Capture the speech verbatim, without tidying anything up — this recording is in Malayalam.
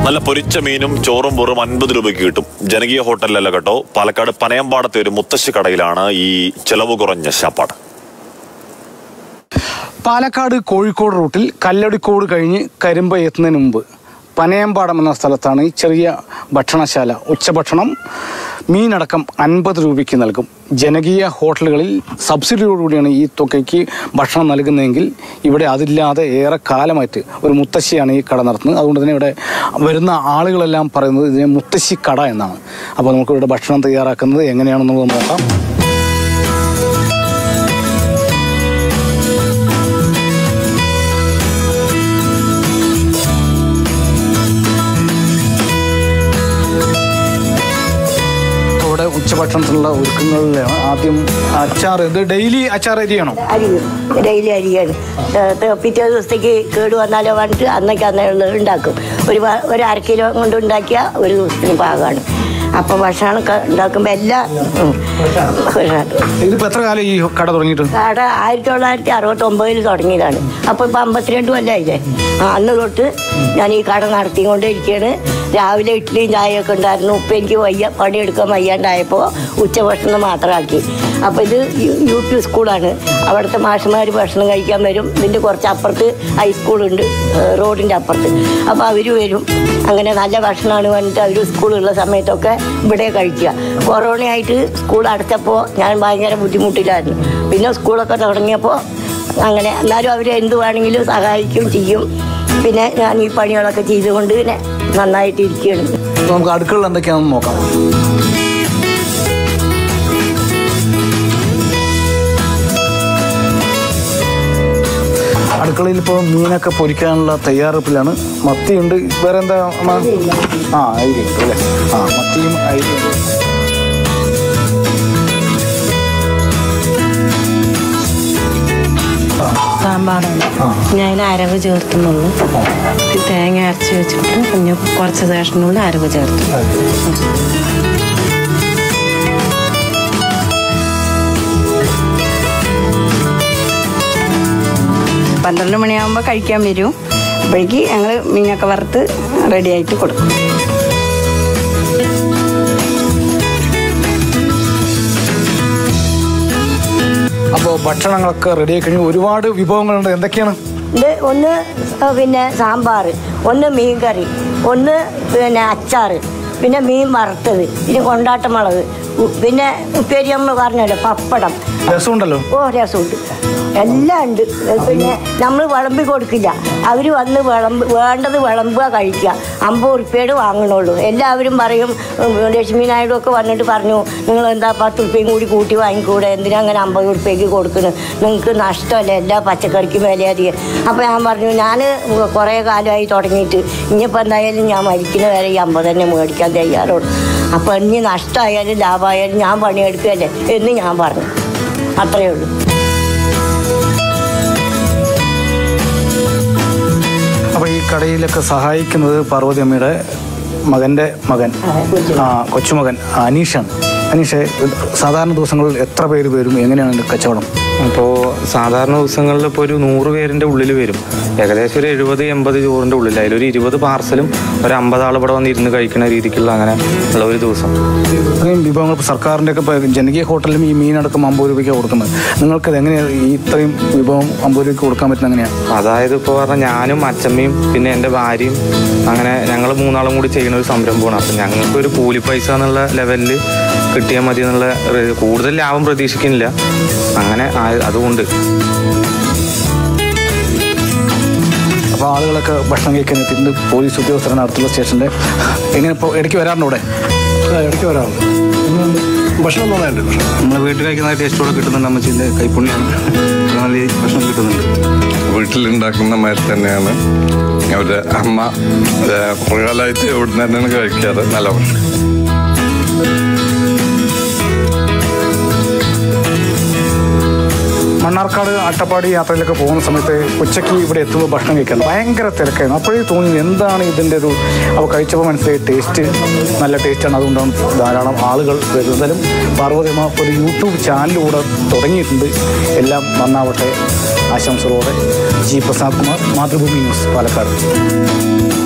നല്ല പൊരിച്ച മീനും ചോറും വെറും അൻപത് രൂപയ്ക്ക് കിട്ടും. ജനകീയ ഹോട്ടലിലല്ല കേട്ടോ, പാലക്കാട് പനയമ്പാടത്തെ ഒരു മുത്തശ്ശി കടയിലാണ് ഈ ചെലവ് കുറഞ്ഞ ശാപ്പാട്. പാലക്കാട് കോഴിക്കോട് റൂട്ടിൽ കല്ലടിക്കോട് കഴിഞ്ഞ് കരിമ്പ എത്തുന്നതിന് മുമ്പ് പനയമ്പാടം എന്ന സ്ഥലത്താണ് ഈ ചെറിയ ഭക്ഷണശാല. ഉച്ചഭക്ഷണം മീനടക്കം അൻപത് രൂപയ്ക്ക് നൽകും. ജനകീയ ഹോട്ടലുകളിൽ സബ്സിഡിയോടുകൂടിയാണ് ഈ തുകയ്ക്ക് ഭക്ഷണം നൽകുന്നതെങ്കിൽ ഇവിടെ അതില്ലാതെ ഏറെ കാലമായിട്ട് ഒരു മുത്തശ്ശിയാണ് ഈ കട നടത്തുന്നത്. അതുകൊണ്ട് തന്നെ ഇവിടെ വരുന്ന ആളുകളെല്ലാം പറയുന്നത് ഇതിനെ മുത്തശ്ശി കട എന്നാണ്. അപ്പോൾ നമുക്ക് ഇവിടെ ഭക്ഷണം തയ്യാറാക്കുന്നത് എങ്ങനെയാണെന്നുള്ളത് നോക്കാം. ഉച്ചഭക്ഷണത്തിനുള്ള ഒരുക്കങ്ങളിലാണ് ആദ്യം അച്ചാർ. ഇത് ഡെയിലി അച്ചാർ അരിയാണോ? അരി ഡെയിലി അരിയാണ്. പിറ്റേ ദിവസത്തേക്ക് കേട് വന്നാലോ പറഞ്ഞിട്ട് അന്നേക്ക് അന്നേ ഉണ്ടാക്കും. ഒരു ഒരു അര കിലോ കൊണ്ട് ഉണ്ടാക്കിയ ഒരു ദിവസത്തിന് പാകമാണ്. അപ്പം ഭക്ഷണമൊക്കെ ഉണ്ടാക്കുമ്പോൾ എല്ലാം. ഇതിപ്പോൾ എത്ര കാലം ഈ കട തുടങ്ങിയിട്ട്? കട ആയിരത്തി തൊള്ളായിരത്തി അറുപത്തി ഒമ്പതിൽ തുടങ്ങിയതാണ്. അപ്പോൾ ഇപ്പം അമ്പത്തിരണ്ട് കൊല്ലമായില്ലേ. അന്ന് തൊട്ട് ഞാൻ ഈ കട നടത്തിക്കൊണ്ടേ ഇരിക്കുകയാണ്. രാവിലെ ഇഡ്ഡലിയും ചായയൊക്കെ ഉണ്ടായിരുന്നു. ഉപ്പം എനിക്ക് വയ്യ പണിയെടുക്കാൻ വയ്യാണ്ടായപ്പോൾ ഉച്ചഭക്ഷണം മാത്രമാക്കി. അപ്പോൾ ഇത് യു പി സ്കൂളാണ്. അവിടുത്തെ മാഷന്മാർ ഭക്ഷണം കഴിക്കാൻ വരും. ഇതിൻ്റെ കുറച്ച് അപ്പുറത്ത് ഹൈസ്കൂളുണ്ട്, റോഡിൻ്റെ അപ്പുറത്ത്. അപ്പോൾ അവർ വരും. അങ്ങനെ നല്ല ഭക്ഷണമാണ് പറഞ്ഞിട്ട് അവർ സ്കൂളുള്ള സമയത്തൊക്കെ ഇവിടെ കഴിക്കുക. കൊറോണയായിട്ട് സ്കൂൾ അടച്ചപ്പോൾ ഞാൻ ഭയങ്കര ബുദ്ധിമുട്ടിലായിരുന്നു. പിന്നെ സ്കൂളൊക്കെ തുടങ്ങിയപ്പോൾ അങ്ങനെ എന്നാലും അവർ എന്ത് വേണമെങ്കിലും സഹായിക്കും ചെയ്യും. പിന്നെ ഞാൻ ഈ പണികളൊക്കെ ചെയ്തുകൊണ്ട് പിന്നെ നന്നായിട്ട് ഇരിക്കുകയാണ്. നമുക്ക് അടുക്കളയിൽ എന്തൊക്കെയാണെന്ന് നോക്കാം. അടുക്കളയിൽ ഇപ്പോൾ മീനൊക്കെ പൊരിക്കാനുള്ള തയ്യാറെടുപ്പിലാണ്. മത്തിയുണ്ട്. വേറെ എന്താ? ആ അരിയുണ്ട് അല്ലേ? ആ മത്തിയും അരിയുണ്ട്. സാമ്പാറാണ്. ഞാൻ അരവ് ചേർത്തുന്നുള്ളൂ. തേങ്ങ അരച്ച് വെച്ചിട്ട് പിന്നെ കുറച്ച് ശേഷമുള്ള അരവ് ചേർത്തു. പന്ത്രണ്ട് മണിയാകുമ്പോൾ കഴിക്കാൻ വരും. അപ്പോഴേക്ക് ഞങ്ങൾ മീനൊക്കെ വറുത്ത് റെഡിയായിട്ട് കൊടുക്കും. അപ്പോൾ ഭക്ഷണങ്ങളൊക്കെ റെഡിയായി കഴിഞ്ഞു. ഒരുപാട് വിഭവങ്ങളുണ്ട്. എന്തൊക്കെയാണ്? ഇത് ഒന്ന് പിന്നെ സാമ്പാർ, ഒന്ന് മീൻ കറി, ഒന്ന് പിന്നെ അച്ചാർ, പിന്നെ മീൻ വറുത്തത്, പിന്നെ കൊണ്ടാട്ട മുളക്, പിന്നെ ഉപ്പേരി നമ്മൾ പറഞ്ഞല്ലോ പപ്പടം. രസമുണ്ടല്ലോ? ഓ രസമുണ്ട്, എല്ലാം ഉണ്ട്. പിന്നെ നമ്മൾ വിളമ്പി കൊടുക്കില്ല. അവർ വന്ന് വിളമ്പ് വേണ്ടത് വിളമ്പുക കഴിക്കുക. അമ്പത് ഉറുപ്പ്യയുടെ വാങ്ങണുള്ളൂ. എല്ലാവരും പറയും, ലക്ഷ്മി നായിഡു ഒക്കെ വന്നിട്ട് പറഞ്ഞു, നിങ്ങൾ എന്താ പത്ത് ഉറുപ്പ്യയും കൂടി കൂട്ടി വാങ്ങിക്കൂടെ, എന്തിനാ അങ്ങനെ അമ്പത് ഉറുപ്പ്യക്ക് കൊടുക്കുന്നത്, നിങ്ങൾക്ക് നഷ്ടമല്ലേ എല്ലാ പച്ചക്കറിക്കും വിലയധികം. അപ്പോൾ ഞാൻ പറഞ്ഞു, ഞാൻ കുറേ കാലമായി തുടങ്ങിയിട്ട് ഇനിയിപ്പോൾ എന്തായാലും ഞാൻ മരിക്കുന്ന വരെ ഈ അമ്പത് തന്നെ മേടിക്കാൻ തയ്യാറുള്ളൂ. അപ്പോൾ ഇനി നഷ്ടമായാലും ലാഭമായാലും ഞാൻ പണിയെടുക്കുകയല്ലേ എന്ന് ഞാൻ പറഞ്ഞു. അത്രയേ ഉള്ളൂ. അപ്പോൾ ഈ കടയിലൊക്കെ സഹായിക്കുന്നത് പാർവതി അമ്മയുടെ മകൻ്റെ മകൻ, ആ കൊച്ചുമകൻ അനീഷാണ്. അനീഷെ, സാധാരണ ദിവസങ്ങളിൽ എത്ര പേര് വരും? എങ്ങനെയാണ് കച്ചവടം? അപ്പോൾ സാധാരണ ദിവസങ്ങളിൽ ഇപ്പോൾ ഒരു നൂറ് പേരിൻ്റെ ഉള്ളിൽ വരും. ഏകദേശം ഒരു എഴുപത് എൺപത് ചോറിൻ്റെ ഉള്ളിൽ. അതിലൊരു ഇരുപത് പാർസലും ഒരു അമ്പത് ആൾ ഇവിടെ വന്നിരുന്ന് കഴിക്കുന്ന രീതിക്കുള്ള അങ്ങനെ ഉള്ള ഒരു ദിവസം. ഇത്രയും വിഭവങ്ങൾ സർക്കാരിൻ്റെ ഒക്കെ ഇപ്പോൾ ജനകീയ ഹോട്ടലിലും ഈ മീനടക്കം അമ്പത് രൂപയ്ക്ക് കൊടുക്കുന്നത്. നിങ്ങൾക്കത് എങ്ങനെയാണ് ഈ ഇത്രയും വിഭവം അമ്പത് രൂപയ്ക്ക് കൊടുക്കാൻ പറ്റുന്നത്? എങ്ങനെയാണ്? അതായത് ഇപ്പോൾ പറഞ്ഞാൽ ഞാനും അച്ഛമ്മയും പിന്നെ എൻ്റെ ഭാര്യയും അങ്ങനെ ഞങ്ങൾ മൂന്നാളും കൂടി ചെയ്യുന്ന ഒരു സംരംഭമാണ്. അപ്പം ഞങ്ങൾക്കൊരു കൂലി പൈസ എന്നുള്ള ലെവലിൽ കിട്ടിയാൽ മതി എന്നുള്ള കൂടുതൽ ലാഭം പ്രതീക്ഷിക്കുന്നില്ല. അങ്ങനെ അതുകൊണ്ട് അപ്പോൾ ആളുകളൊക്കെ ഭക്ഷണം കഴിക്കാൻ എത്തിയിട്ടുണ്ട്. പോലീസ് ഉദ്യോഗസ്ഥരാണ് അടുത്തുള്ള സ്റ്റേഷൻ്റെ. എങ്ങനെ ഇപ്പോൾ ഇടയ്ക്ക് വരാറുണ്ട്? ഇവിടെ ഇടയ്ക്ക് വരാറുണ്ട്. ഭക്ഷണം നന്നായിട്ട് നമ്മൾ വീട്ടിൽ കഴിക്കുന്ന ടേസ്റ്റോടെ കിട്ടുന്നുണ്ട്. അമ്മച്ചിൻ്റെ കൈപ്പുണ്യാണ്. നല്ല ഭക്ഷണം കിട്ടുന്നുണ്ട്. വീട്ടിലുണ്ടാക്കുന്ന മാതിരി തന്നെയാണ് അവരുടെ അമ്മ. കുറേ കാലമായിട്ട് ഇവിടുന്ന് തന്നെയാണ് കഴിക്കാറ്. നല്ല ഭക്ഷണം. മണ്ണാർക്കാട് അട്ടപ്പാടി യാത്രയിലൊക്കെ പോകുന്ന സമയത്ത് ഉച്ചയ്ക്ക് ഇവിടെ എത്തുമ്പോൾ ഭക്ഷണം കഴിക്കാൻ ഭയങ്കര തിരക്കായിരുന്നു. അപ്പോഴേ തോന്നി എന്താണ് ഇതിൻ്റെ ഒരു, അപ്പോൾ കഴിച്ചപ്പോൾ മനസ്സിലായി ടേസ്റ്റ് നല്ല ടേസ്റ്റാണ്. അതുകൊണ്ടാണ് ധാരാളം ആളുകൾ വരുന്നതിലും. പാർവതിയമ്മ ഒരു യൂട്യൂബ് ചാനലിലൂടെ തുടങ്ങിയിട്ടുണ്ട്. എല്ലാം നന്നാവട്ടെ ആശംസകളോടെ. ജി പ്രസാദ് കുമാർ, മാതൃഭൂമി ന്യൂസ്, പാലക്കാട്.